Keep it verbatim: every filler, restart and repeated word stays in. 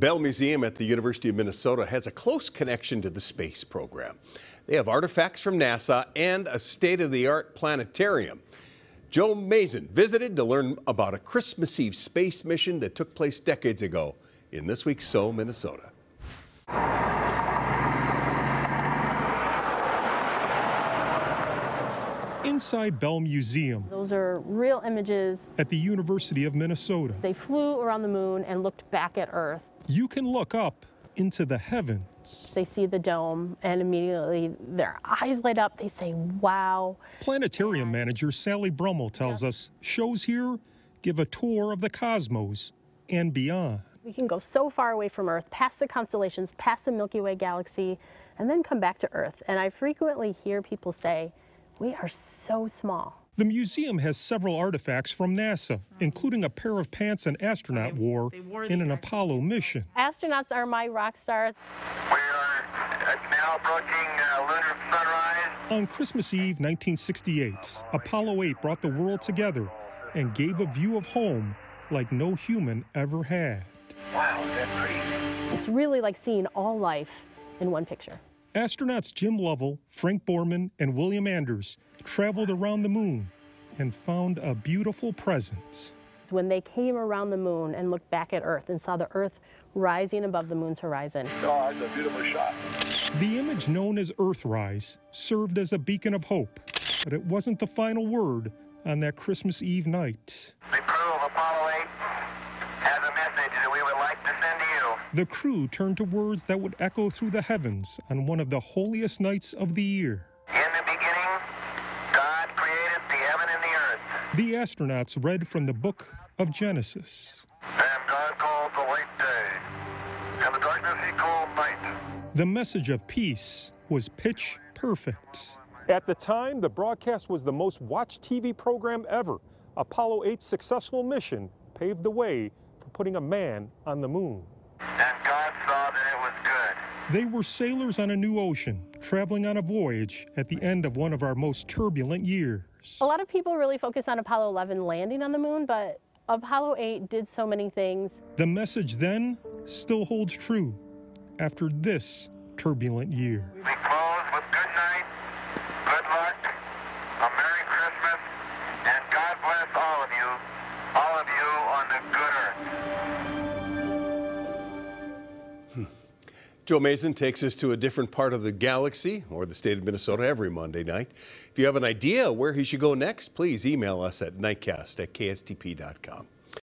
Bell Museum at the University of Minnesota has a close connection to the space program. They have artifacts from NASA and a state-of-the-art planetarium. Joe Mason visited to learn about a Christmas Eve space mission that took place decades ago in this week's So Minnesota. Inside Bell Museum. Those are real images. At the University of Minnesota. They flew around the moon and looked back at Earth. You can look up into the heavens. They see the dome and immediately their eyes light up. They say, wow. Planetarium Manager Sally Brummel tells yeah. us shows here give a tour of the cosmos and beyond. We can go so far away from Earth, past the constellations, past the Milky Way galaxy, and then come back to Earth. And I frequently hear people say, we are so small. The museum has several artifacts from NASA, including a pair of pants an astronaut wore in an Apollo mission. Astronauts are my rock stars. We are now approaching uh, lunar sunrise. On Christmas Eve nineteen sixty-eight, Apollo eight brought the world together and gave a view of home like no human ever had. Wow, that's pretty. It's really like seeing all life in one picture. Astronauts Jim Lovell, Frank Borman, and William Anders traveled around the moon and found a beautiful present. When they came around the moon and looked back at Earth and saw the Earth rising above the moon's horizon. Oh, that's a beautiful shot. The image known as Earthrise served as a beacon of hope, but it wasn't the final word on that Christmas Eve night. The crew of Apollo eight has a message that we would like to send to you. The crew turned to words that would echo through the heavens on one of the holiest nights of the year. In the beginning, God created the heaven and the earth. The astronauts read from the book of Genesis. And God called the light day, and the darkness he called night. The message of peace was pitch perfect. At the time, the broadcast was the most watched T V program ever. Apollo eight's successful mission paved the way for putting a man on the moon. And God saw that it was good. They were sailors on a new ocean, traveling on a voyage at the end of one of our most turbulent years. A lot of people really focus on Apollo eleven landing on the moon, but Apollo eight did so many things. The message then still holds true after this turbulent year. We close with good night, good luck, a Merry Christmas, and God bless all of you, all of you on the good earth. Joe Mason takes us to a different part of the galaxy or the state of Minnesota every Monday night. If you have an idea where he should go next, please email us at nightcast at K S T P dot com.